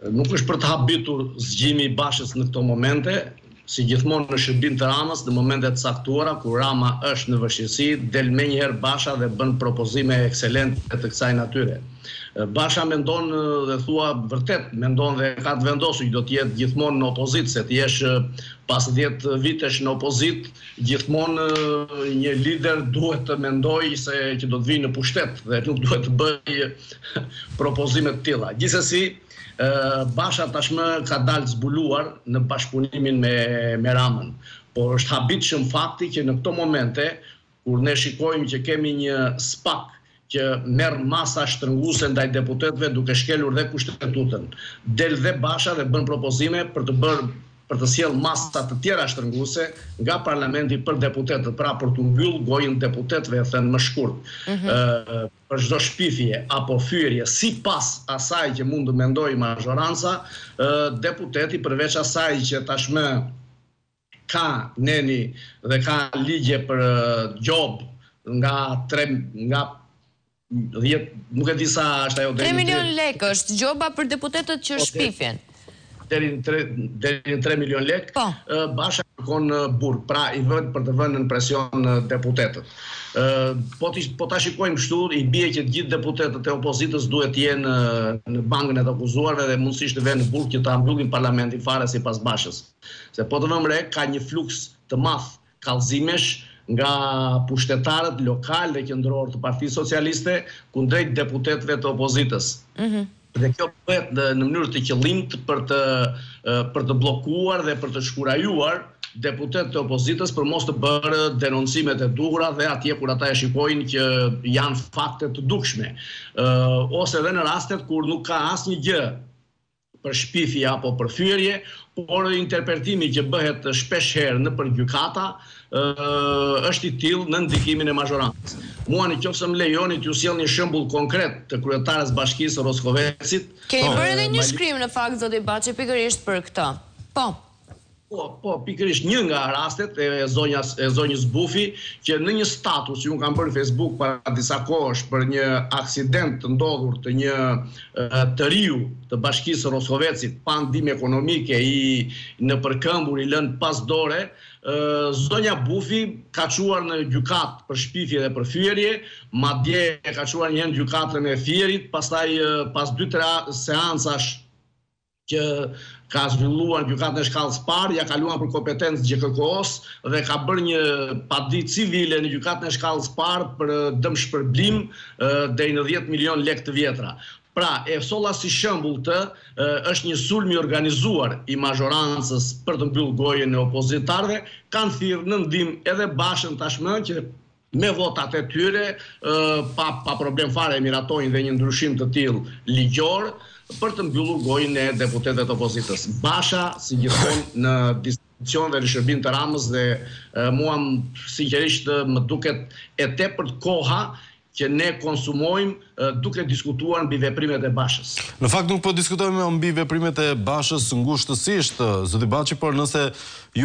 Nuk është për të habitur zgjimi i Bashës në këto momente, si gjithmonë në shërbim të Ramës, në momentet caktuara, kur Rama është në vështirësi, del menjëherë Basha dhe bën propozime ekselente të kësaj natyre. Basha mendon dhe thua vërtet, mendon dhe ka të vendosur që do të jetë gjithmonë në opozitë, se të jesh pas 10 vitesh në opozitë, gjithmonë një lider duhet të mendojë se që do të vijë në pushtet dhe nuk duhet të bëjë propozime të tilla. Gjithsesi, Basha tashmë ka dalë zbuluar në bashkëpunimin me Ramën, por është habitshëm fakti që në këto momente, kur ne shikojmë që kemi një SPAK që merr masa shtrënguese ndaj deputetëve duke shkelur dhe kushtetutën, del dhe Basha dhe bën propozime për të sjellë masa të tjera shtrënguese nga parlamenti për deputetët, pra për të mbyllë gojën deputetëve, e thënë më shkurt. Për çdo shpifje apo fyerje, sipas asaj që mund të mendojë majoranca, deputeti përveç asaj që tashmë ka neni dhe ka ligje për gjob nga 10, nuk e di sa është ajo 3 milion lekë është gjoba për deputetët që shpifjen. Deri në 3 milion lek, Basha kërkon burg, pra i vën për të vënë në presion deputetët. Po ta shikojmë kështu, i bie që gjithë deputetët e opozitës duhet të jenë në bankën e të akuzuarve dhe mundësisht të vënë në burg që ta mbyllin parlamentin fare sipas Bashës. Se po të vëmë re, ka një fluks të madh kallëzimesh nga pushtetarët lokal dhe qendror të Partisë Socialiste kundrejt deputetëve të opozitës. Dhe kjo bëhet në mënyrë të qëllimt për të bllokuar dhe për të shkurajuar deputetët e opozitës për mos të bërë denoncimet e duhura dhe atje kur ata e shikojnë që janë fakte të dukshme. Ose edhe në rastet kur nuk ka asnjë gjë për shpifje apo për fyerje, por interpretimi që bëhet shpesh herë nëpër gjykata është i tillë në ndikimin e majorancës. Mua nëse më lejoni t'ju sjell një shembull konkret të kryetares bashkisë Roskovecit. Keni bërë edhe një shkrim në fakt, zoti Baçi, pikërisht për këtë. Po, pikërisht një nga rastet e zonjës Bufi, që në një status që unë kam bërë në Facebook para disa kohësh për një aksident të ndodhur të një të riu të bashkisë Roskovecit, pa ndihmë ekonomike, në përkëmbur i lënë pas dore, zonja Bufi ka çuar në gjykatë për shpifje dhe për fyerje, madje ka çuar një gjykatën e Fierit, pastaj pas 2-3 seancash që ka zhvilluar gjykatën e shkallës parë, ja kaluan për kompetencë GKK-s dhe ka bërë një paditje civile në gjykatën e shkallës parë për dëmshpërblim deri në 10 milion lekë të vjetra. Pra, e solla si shembull është një sulm i organizuar i majorancës për të mbyllë gojën e opozitarëve, kanë thirrë në ndihmë edhe Bashën tashmë që me votat e tyre pa problem fare miratojnë dhe një ndryshim të tillë ligjor për të mbyllur gojën e deputetëve të opozitës. Basha, si gjithmonë, në dispozicion dhe në shërbim të Ramës dhe mua sinqerisht më duket e tepërt koha që ne konsumojmë duke diskutuar mbi veprimet e Bashës. Në fakt nuk po diskutojmë mbi veprimet e Bashës ngushtësisht, zoti Baçi, por nëse